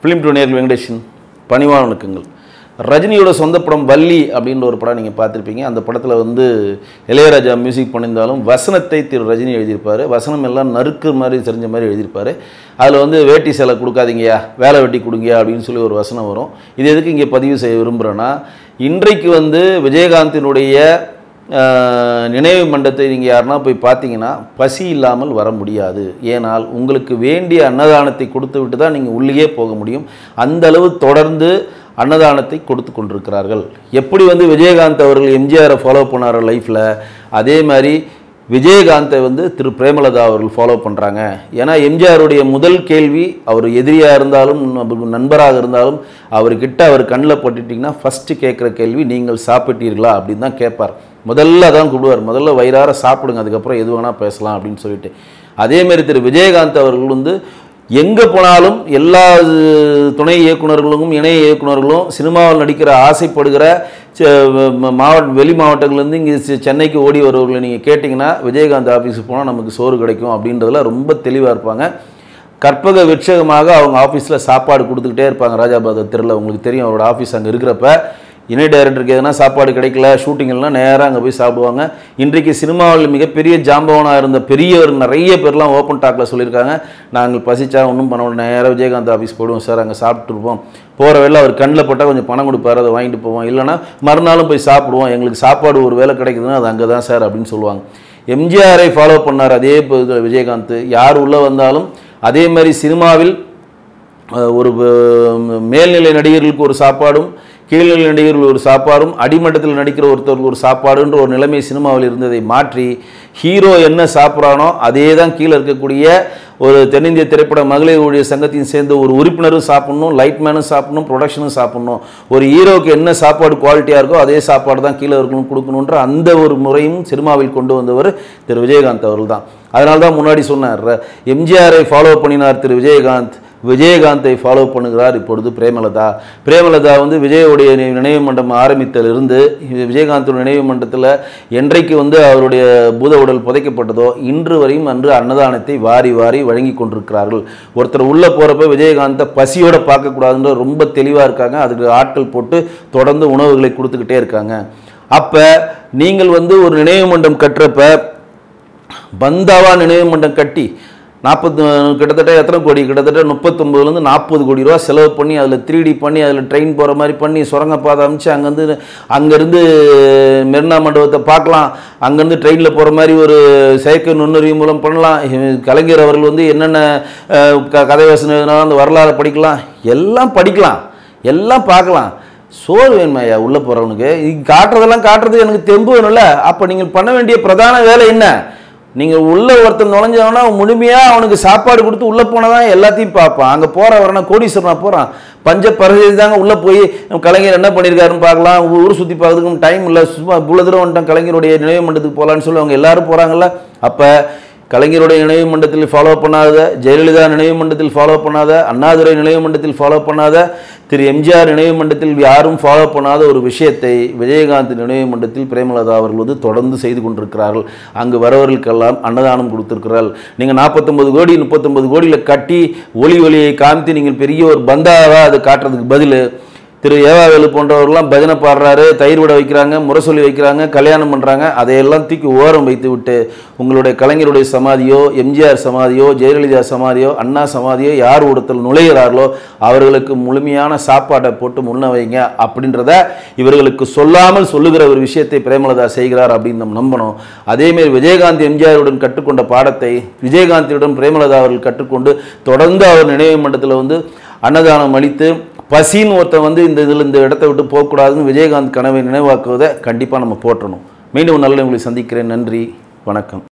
Film two நேயர்கள் வெங்கடேஷன் பணிவான வணக்கங்கள். ரஜினியோட சொந்த படம் வள்ளி அப்படின்ற ஒரு படம் நீங்கள் பார்த்துருப்பீங்க. அந்த படத்தில் வந்து இளையராஜா மியூசிக் பண்ணியிருந்தாலும் வசனத்தை திரு ரஜினி எழுதியிருப்பார். வசனம் எல்லாம் நறுக்கு மாதிரி தெரிஞ்ச மாதிரி எழுதியிருப்பார். அதில் வந்து வேட்டி சேலை கொடுக்காதீங்கயா, வேலை வெட்டி கொடுங்கயா அப்படின்னு சொல்லி ஒரு வசனம் வரும். இது எதுக்கு இங்கே பதிவு செய்ய விரும்புகிறேன்னா, இன்றைக்கு வந்து விஜயகாந்தினுடைய நினைவு மண்டபத்தை நீங்கள் யாருன்னா போய் பார்த்தீங்கன்னா பசி இல்லாமல் வர முடியாது. ஏனால் உங்களுக்கு வேண்டிய அன்னதானத்தை கொடுத்து விட்டு தான் நீங்கள் உள்ளே போக முடியும். அந்த அளவு தொடர்ந்து அன்னதானத்தை கொடுத்து கொண்டிருக்கிறார்கள். எப்படி வந்து விஜயகாந்த் அவர்கள் எம்ஜிஆரை ஃபாலோ பண்ணார் லைஃப்பில், அதே மாதிரி விஜயகாந்தை வந்து திரு பிரேமலதா அவர்கள் ஃபாலோ பண்ணுறாங்க. ஏன்னா எம்ஜிஆருடைய முதல் கேள்வி, அவர் எதிரியாக இருந்தாலும் நண்பராக இருந்தாலும் அவர்கிட்ட அவர் கண்ணில் பட்டுட்டிங்கன்னா ஃபஸ்ட்டு கேட்குற கேள்வி நீங்கள் சாப்பிட்டீர்களா அப்படின்னு தான் கேட்பார். முதல்ல தான் கூப்பிடுவார், முதல்ல வயிறார சாப்பிடுங்க, அதுக்கப்புறம் எது வேணால் பேசலாம் அப்படின்னு சொல்லிட்டு. அதேமாரி திரு விஜயகாந்த் அவர்கள் வந்து எங்கே போனாலும் எல்லா துணை இயக்குநர்களும் இணை இயக்குநர்களும் சினிமாவில் நடிக்கிற ஆசைப்படுகிற வெளி மாவட்டங்கள்லேருந்து இங்கே சென்னைக்கு ஓடி வருவர்களை நீங்கள் கேட்டிங்கன்னா விஜயகாந்த் ஆஃபீஸுக்கு போனால் நமக்கு சோறு கிடைக்கும் அப்படின்றதுல ரொம்ப தெளிவாக இருப்பாங்க. கற்பக விட்சகமாக அவங்க ஆஃபீஸில் சாப்பாடு கொடுத்துக்கிட்டே இருப்பாங்க. ராஜாபாத தெருவில் உங்களுக்கு தெரியும், அவரோட ஆஃபீஸ் அங்கே இருக்கிறப்ப இணை டைரக்டருக்கு எதனா சாப்பாடு கிடைக்கல, ஷூட்டிங்கெல்லாம் நேராக அங்கே போய் சாப்பிடுவாங்க. இன்றைக்கு சினிமாவில் மிகப்பெரிய ஜாம்பவனாக இருந்த பெரியவர் நிறைய பேர்லாம் ஓப்பன் டாக்கில் சொல்லியிருக்காங்க, நாங்கள் பசிச்சா ஒன்றும் பண்ண முடியும், நேராக விஜயகாந்த் ஆஃபீஸ் போடுவோம் சார், அங்கே சாப்பிட்டுருப்போம், போகிற வேலை அவர் கண்ணில் போட்டால் கொஞ்சம் பணம் கொடுப்பார், அதை வாங்கிட்டு போவோம், இல்லைனா மறுநாளும் போய் சாப்பிடுவோம், எங்களுக்கு சாப்பாடு ஒரு வேலை கிடைக்குதுன்னா அது அங்கே தான் சார் அப்படின்னு சொல்லுவாங்க. எம்ஜிஆரை ஃபாலோ பண்ணார் அதே விஜயகாந்த். யார் உள்ளே வந்தாலும் அதே மாதிரி சினிமாவில் ஒரு மேல்நிலை நடிகர்களுக்கு ஒரு சாப்பாடும் கீழ்நிலை நடிகர்கள் ஒரு சாப்பாடும் அடிமட்டத்தில் நடிக்கிற ஒருத்தருக்கு ஒரு சாப்பாடுன்ற ஒரு நிலைமை சினிமாவில் இருந்ததை மாற்றி ஹீரோ என்ன சாப்பிட்றானோ அதே தான் கீழே இருக்கக்கூடிய ஒரு தென்னிந்திய திரைப்பட மகளிர் ஊழியர் சங்கத்தையும் சேர்ந்த ஒரு உறுப்பினரும் சாப்பிட்ணும், லைட்மேனும் சாப்பிட்ணும், ப்ரொடக்ஷனும் சாப்பிட்ணும். ஒரு ஹீரோவுக்கு என்ன சாப்பாடு குவாலிட்டியாக இருக்கோ அதே சாப்பாடு தான் கீழே இருக்கணும் கொடுக்கணுன்ற அந்த ஒரு முறையும் சினிமாவில் கொண்டு வந்தவர் திரு விஜயகாந்த் அவர்கள் தான். அதனால தான் முன்னாடி சொன்னார், எம்ஜிஆரை ஃபாலோ பண்ணினார் திரு விஜயகாந்த், விஜயகாந்தை ஃபாலோ பண்ணுகிறார் இப்பொழுது பிரேமலதா. பிரேமலதா வந்து விஜயோடைய நினைவு மண்டபம் ஆரம்பித்ததிலிருந்து விஜயகாந்தோட நினைவு மண்டபத்தில் என்றைக்கு வந்து அவருடைய பூத உடல் புதைக்கப்பட்டதோ இன்று வரையும் அன்று அன்னதானத்தை வாரி வாரி வழங்கி கொண்டிருக்கிறார்கள். ஒருத்தர் உள்ளே போகிறப்ப விஜயகாந்தை பசியோடு பார்க்கக்கூடாதுன்ற ரொம்ப தெளிவாக இருக்காங்க. அதுக்கு ஆட்கள் போட்டு தொடர்ந்து உணவுகளை கொடுத்துக்கிட்டே இருக்காங்க. அப்போ நீங்கள் வந்து ஒரு நினைவு மண்டபம் கட்டுறப்ப பந்தாவா நினைவு மண்டபம் கட்டி கிட்டத்தட்ட எத்தனை கோடி, கிட்டத்தட்ட 39லேருந்து 40 கோடி ரூபா செலவு பண்ணி அதில் 3D பண்ணி அதில் ட்ரெயின் போகிற மாதிரி பண்ணி சுரங்கப்பாதை அமைச்சு அங்கேருந்து மெரினா மண்டபத்தை பார்க்கலாம், அங்கேருந்து ட்ரெயினில் போகிற மாதிரி ஒரு செயற்கை நுண்ணறிவு மூலம் பண்ணலாம். கலைஞர் அவர்கள் வந்து என்னென்ன கதை வசனம் அந்த வரலாறு படிக்கலாம், எல்லாம் படிக்கலாம், எல்லாம் பார்க்கலாம். சோறு வேணுமையா உள்ளே போகிறவனுக்கு? காட்டுறதெல்லாம் காட்டுறது எனக்கு தெம்பு வேணும்ல. அப்போ நீங்கள் பண்ண வேண்டிய பிரதான வேலை என்ன? நீங்கள் உள்ளே ஒருத்தன் நுழைஞ்சவனா முழுமையாக அவனுக்கு சாப்பாடு கொடுத்து உள்ளே போனதான் எல்லாத்தையும் பார்ப்பான். அங்கே போகிற வரனா கோடீஸ்வரனா போகிறான், பஞ்ச பரதேசி தாங்க உள்ளே போய் கலைஞர் என்ன பண்ணியிருக்காருன்னு பார்க்கலாம், ஊர் சுற்றி பார்க்கறதுக்கும் டைம் இல்லை, சும்மா இவ்வளோ தூரம் வந்துட்டான் கலைஞருடைய நினைவு மண்டபத்துக்கு போகலான்னு சொல்லி அவங்க எல்லாரும் போகிறாங்கல்ல. அப்போ கலைஞருடைய நினைவு மண்டலத்தில் ஃபாலோ பண்ணாத, ஜெயலலிதா நினைவு மண்டலத்தில் ஃபாலோ பண்ணாத, அண்ணாதுரை நினைவு மண்டலத்தில் ஃபாலோ பண்ணாத, திரு எம்ஜிஆர் நினைவு மண்டலத்தில் யாரும் ஃபாலோ பண்ணாத ஒரு விஷயத்தை விஜயகாந்த் நினைவு மண்டலத்தில் பிரேமலதா அவர்கள் வந்து தொடர்ந்து செய்து கொண்டிருக்கிறார்கள். அங்கு வரவர்களுக்கெல்லாம் அன்னதானம் கொடுத்திருக்கிறார்கள். நீங்கள் 49 கோடி 39 கோடியில் கட்டி ஒளியை காமித்து நீங்கள் பெரிய ஒரு பந்தாவாக அதை காட்டுறதுக்கு பதில் திரு ஏவாவேலு போன்றவர்கள்லாம் பஜனை பாடுறாரு, தயிர் விட வைக்கிறாங்க, முரசொலி வைக்கிறாங்க, கல்யாணம் பண்ணுறாங்க, அதையெல்லாம் தூக்கி ஓரம் வைத்து விட்டு உங்களுடைய கலைஞருடைய சமாதியோ எம்ஜிஆர் சமாதியோ ஜெயலலிதா சமாதியோ அண்ணா சமாதியோ யார் ஒருத்தர் நுழைகிறார்களோ அவர்களுக்கு முழுமையான சாப்பாட்டை போட்டு முன்ன வைங்க அப்படின்றத இவர்களுக்கு சொல்லாமல் சொல்லுகிற ஒரு விஷயத்தை பிரேமலதா செய்கிறார் அப்படின்னு நம்ம நம்பணும். அதேமாரி விஜயகாந்த் எம்ஜிஆருடன் கற்றுக்கொண்ட பாடத்தை விஜயகாந்தியுடன் பிரேமலதா அவர்கள் கற்றுக்கொண்டு தொடர்ந்து அவர் நினைவு மண்டலத்தில் வந்து அன்னதானம் அளித்து பசின்னு ஒருத்தன் வந்து இந்த இடத்தை விட்டு போகக்கூடாதுன்னு விஜயகாந்த் கனவை நினைவாக்குவதை கண்டிப்பாக நம்ம போற்றணும். மீண்டும் நல்ல உங்களை சந்திக்கிறேன். நன்றி, வணக்கம்.